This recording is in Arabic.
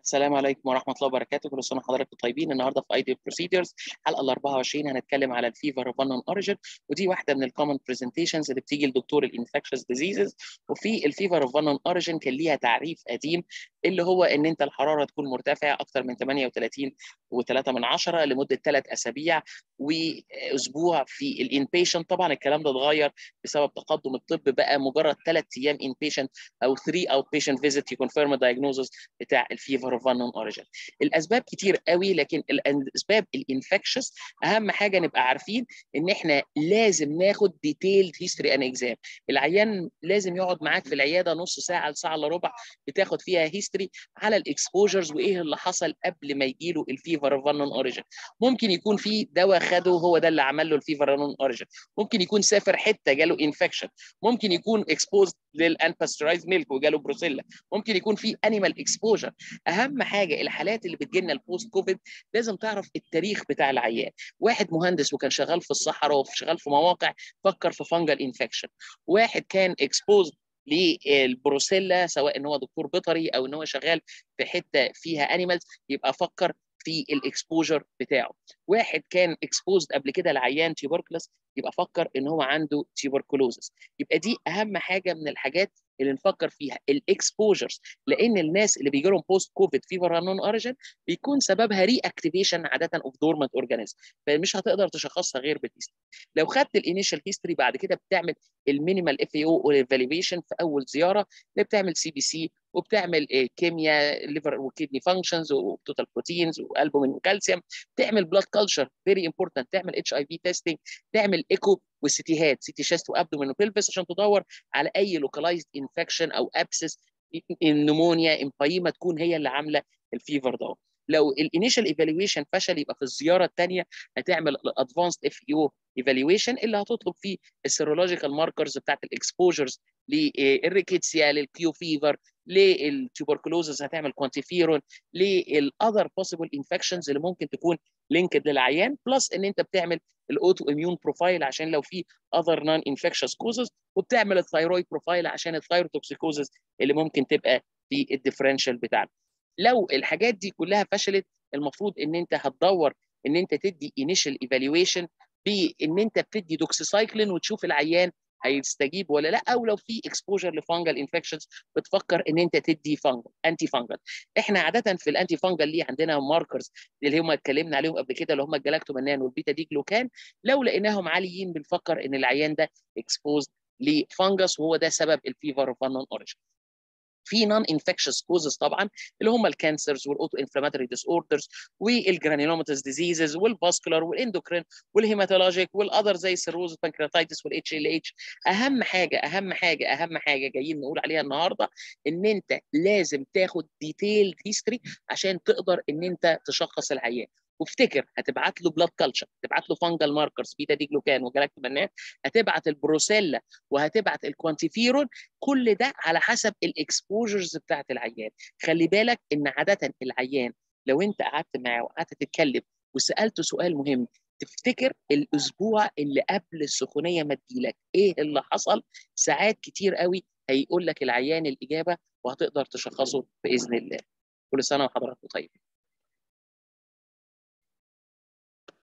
السلام عليكم ورحمة الله وبركاته، كل سنة وحضراتكم طيبين. النهارده في اي بروسيدرز الحلقة ال 24 هنتكلم على الفيفر اوف unknown اوريجين، ودي واحدة من الكومن برزنتيشنز اللي بتيجي لدكتور الانفكشس ديزيزز. وفي الفيفر اوف unknown اوريجين كان ليها تعريف قديم اللي هو ان انت الحرارة تكون مرتفعة اكثر من 38.3 لمدة 3 اسابيع واسبوع في الانبيشنت. طبعا الكلام ده اتغير بسبب تقدم الطب، بقى مجرد 3 ايام انبيشنت او 3 اوت بيشنت فيزيت يكونفيرم الدايجنوزس بتاع الفيفر اوف unknown اوريجين. الاسباب كتير قوي، لكن الاسباب الانفكشس اهم حاجه نبقى عارفين ان احنا لازم ناخد ديتيلد هيستوري ان اكزام. العيان لازم يقعد معاك في العياده نص ساعه لساعه الا ربع، بتاخد فيها هيستوري على الاكسبوجرز وايه اللي حصل قبل ما يجي له الفيفر اوف unknown اوريجين. ممكن يكون في دواء خده هو ده اللي عمل له الفيفر اوف unknown اوريجين، ممكن يكون سافر حته جاله انفكشن، ممكن يكون اكسبوزد للانباسترايز ميلك وجاله بروسيلا، ممكن يكون في انيمال اكسبوجر. اهم حاجه الحالات اللي بتجي لنا البوست كوفيد لازم تعرف التاريخ بتاع العيان. واحد مهندس وكان شغال في الصحراء وشغال في مواقع فكر في فانجل انفكشن، واحد كان اكسبوزد للبروسيلا سواء ان هو دكتور بيطري او ان هو شغال في حته فيها انيمالز يبقى فكر في الاكسبوجر بتاعه. واحد كان اكسبوزد قبل كده لعيان تيوبركلس يبقى فكر ان هو عنده تيوبركلوزس. يبقى دي اهم حاجه من الحاجات اللي نفكر فيها، الاكسبوجرز، لان الناس اللي بيجي لهم بوست كوفيد فيفر unknown اوريجين بيكون سببها ري اكتيفيشن عاده اوف دورمنت اورجانيزم، فمش هتقدر تشخصها غير بالهيستوري. لو خدت الانيشال هيستوري بعد كده بتعمل المينيمال اف اي او ايفالويشن في اول زياره، اللي بتعمل سي بي سي وبتعمل كيمياء ليفر وكيدني فانكشنز وتوتال بروتينز والبومين وكالسيوم، تعمل بلاد كلتشر فيري امبورتنت، تعمل اتش اي في تيستنج، تعمل ايكو والسيتيهات سي تي شيست وابدومين وبلفس عشان تدور على اي لوكالايزد انفكشن او ابسس، النمونيا، امبايما تكون هي اللي عامله الفيفر ده. لو الانيشال ايفالويشن فشل يبقى في الزياره الثانيه هتعمل الادفانسد اف يو ايفالويشن اللي هتطلب فيه السيرولوجيكال ماركرز بتاعت الاكسبوجرز للريكيتسيا، للكيو فيفر، للتوبركلوزز هتعمل كوانتيفيرون، للاذر بوسيبل انفكشنز اللي ممكن تكون لينكد للعيان، بلس ان انت بتعمل الاوتو اميون بروفايل عشان لو في اذر نون انفكشس كوزز، وبتعمل الثايرويد بروفايل عشان الثايروتوكسيكوزز اللي ممكن تبقى في الديفرنشال بتاعنا. لو الحاجات دي كلها فشلت المفروض ان انت هتدور ان انت تدي انيشال ايفالويشن بان انت بتدي دوكسيسايكلين وتشوف العيان هيستجيب ولا لا، او لو في اكسبوجر لفانجل انفكشنز بتفكر ان انت تدي فانجل انتي فانجل. احنا عاده في الانتي فانجل ليه عندنا ماركرز اللي هم اتكلمنا عليهم قبل كده، اللي هم الجلاكتومنان والبيتا دي جلوكان. لو لقيناهم عاليين بنفكر ان العيان ده اكسبوزد لفانجس وهو ده سبب الفيفر اوف unknown اوريجين. في نون انفكشس كوزز طبعا اللي هم الكانسرز والاوتو انفلاماتوري ديس اوردرز والجرانيلوماتوس ديزيزز والفاسكولار والاندوكرين والهيماتولوجيك والاذر زي السيروز البنكرياتايتس والاتش ال اتش. اهم حاجه جايين نقول عليها النهارده ان انت لازم تاخد ديتيلد هيستوري عشان تقدر ان انت تشخص العيان. وافتكر هتبعت له بلاد كلتشر، هتبعت له فانجل ماركرز بيتا دي جلوكان وجلاكتومنان، هتبعت البروسيلا وهتبعت الكوانتيفيرون، كل ده على حسب الاكسبوجرز بتاعت العيان. خلي بالك ان عاده العيان لو انت قعدت معاه وقعدت تتكلم وسالته سؤال مهم، تفتكر الاسبوع اللي قبل السخونيه ما تجيلك ايه اللي حصل، ساعات كتير قوي هيقول لك العيان الاجابه وهتقدر تشخصه باذن الله. كل سنه وحضراتكم طيب.